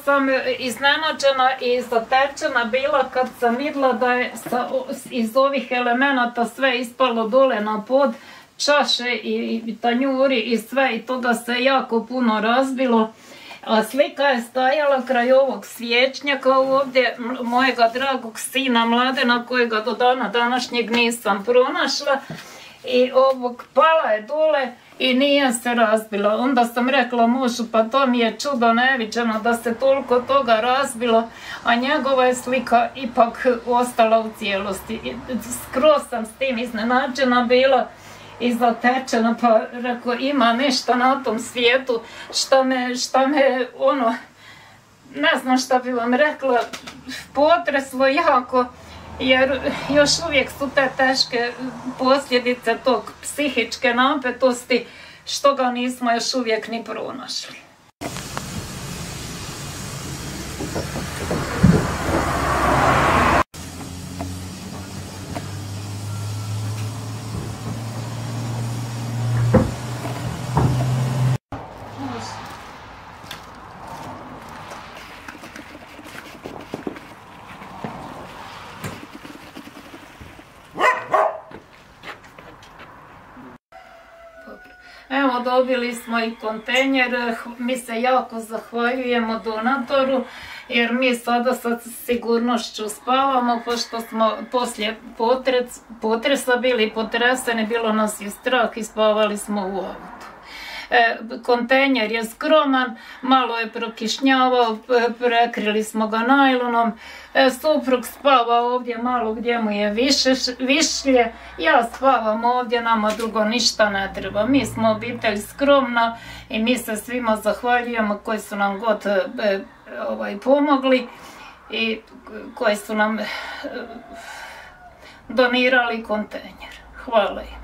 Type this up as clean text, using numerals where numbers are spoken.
sam iznenađena i zatečena bila kad sam vidjela da je iz ovih elemenata sve ispalo dole na pod, čaše i tanjuri i sve, i to da se jako puno razbilo. A slika je stajala kraj ovog svječnjaka ovdje mojega dragog sina Mladena, kojega do dana današnjeg nisam pronašla, i ovog pala je dole i nije se razbila. Onda sam rekla mužu, pa to mi je čudo neviđeno da se toliko toga razbilo, a njegova je slika ipak ostala u cijelosti. Skroz sam s tim iznenađena bila i zatečena, pa rekao, ima nešto na tom svijetu šta me, ono, ne znam šta bi vam rekla, potreslo jako, jer još uvijek su te teške posljedice tog psihičke napetosti, što ga nismo još uvijek ni pronašli. Evo, dobili smo i kontejner, mi se jako zahvaljujemo donatoru, jer mi sada sa sigurnošću spavamo, pošto smo poslije potresa bili potreseni, bilo nas je strah i spavali smo u autu. Kontejner je skroman, malo je prokišnjavao, prekrili smo ga najlonom, suprug spava ovdje malo gdje mu je višlje, ja spavam ovdje, nama drugo ništa ne treba. Mi smo obitelj skromna i mi se svima zahvaljujemo koji su nam god pomogli i koji su nam donirali kontejner. Hvala im.